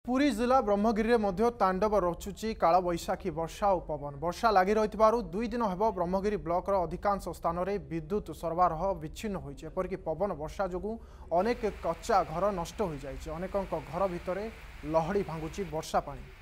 पुरी जिला ब्रह्मगिरी में तांडव रचुची काल बैशाखी वर्षा और पवन वर्षा लगी रही दुई दिन हेब ब्रह्मगिरी ब्लॉक अधिकांश स्थान में विद्युत सरबराह विच्छिन्न होपरिक पवन वर्षा जो अनेक कच्चा घर नष्ट हो जाए अनेक घर भितर लहड़ी भांगुची वर्षा पानी।